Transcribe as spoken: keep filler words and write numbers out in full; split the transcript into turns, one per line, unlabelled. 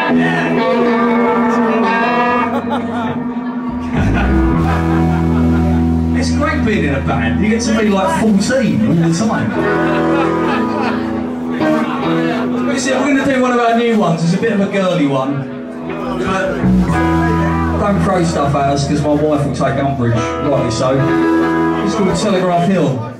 It's great being in a band. You get to be like fourteen all the time. But see, we're going to do one of our new ones. It's a bit of a girly one. But don't throw stuff at us because my wife will take umbrage, rightly so. It's called Telegraph Hill.